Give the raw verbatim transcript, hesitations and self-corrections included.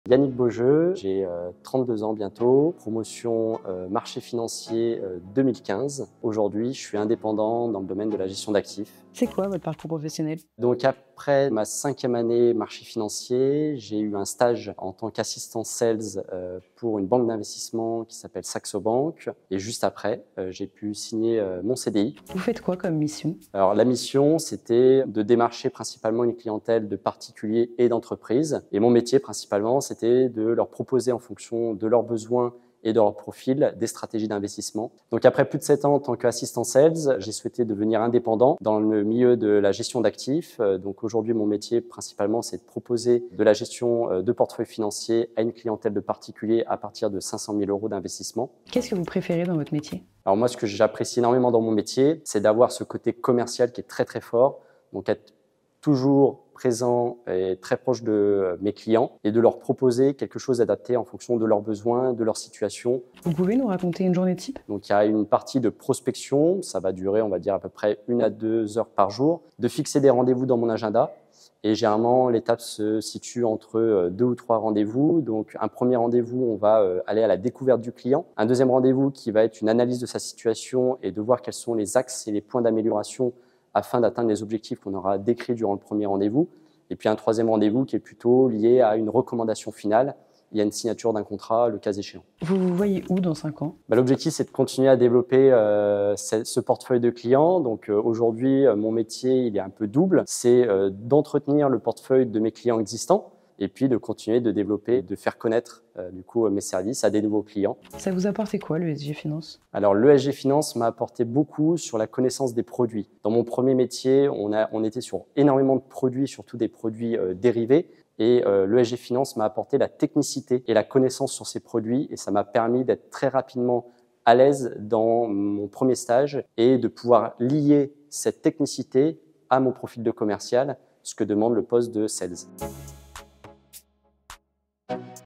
Yannick Beaujeu, j'ai euh, trente-deux ans bientôt, promotion euh, marché financier euh, deux mille quinze. Aujourd'hui, je suis indépendant dans le domaine de la gestion d'actifs. C'est quoi votre parcours professionnel? Donc après ma cinquième année marché financier, j'ai eu un stage en tant qu'assistant sales euh, pour une banque d'investissement qui s'appelle Saxo Bank. Et juste après, euh, j'ai pu signer euh, mon C D I. Vous faites quoi comme mission? Alors la mission, c'était de démarcher principalement une clientèle de particuliers et d'entreprises. Et mon métier principalement, c'était de leur proposer en fonction de leurs besoins et de leur profil des stratégies d'investissement. Donc après plus de sept ans en tant qu'assistant sales, j'ai souhaité devenir indépendant dans le milieu de la gestion d'actifs. Donc aujourd'hui, mon métier principalement, c'est de proposer de la gestion de portefeuille financier à une clientèle de particuliers à partir de cinq cent mille euros d'investissement. Qu'est-ce que vous préférez dans votre métier? Alors moi, ce que j'apprécie énormément dans mon métier, c'est d'avoir ce côté commercial qui est très très fort. Donc être toujours présent et très proche de mes clients et de leur proposer quelque chose d'adapté en fonction de leurs besoins, de leur situation. Vous pouvez nous raconter une journée type? Donc il y a une partie de prospection, ça va durer on va dire à peu près une à deux heures par jour, de fixer des rendez-vous dans mon agenda. Et généralement, l'étape se situe entre deux ou trois rendez-vous. Donc, un premier rendez-vous, on va aller à la découverte du client. Un deuxième rendez-vous qui va être une analyse de sa situation et de voir quels sont les axes et les points d'amélioration afin d'atteindre les objectifs qu'on aura décrits durant le premier rendez-vous. Et puis, un troisième rendez-vous qui est plutôt lié à une recommandation finale. Il y a une signature d'un contrat, le cas échéant. Vous vous voyez où dans cinq ans? Bah, l'objectif, c'est de continuer à développer euh, ce, ce portefeuille de clients. Donc euh, aujourd'hui, euh, mon métier, il est un peu double. C'est euh, d'entretenir le portefeuille de mes clients existants et puis de continuer de développer, de faire connaître euh, du coup mes services à des nouveaux clients. Ça vous apportait quoi, le S G Finance? Alors l'E S G Finance m'a apporté beaucoup sur la connaissance des produits. Dans mon premier métier, on, a, on était sur énormément de produits, surtout des produits euh, dérivés. Et euh, l'E S G Finance m'a apporté la technicité et la connaissance sur ces produits et ça m'a permis d'être très rapidement à l'aise dans mon premier stage et de pouvoir lier cette technicité à mon profil de commercial, ce que demande le poste de sales.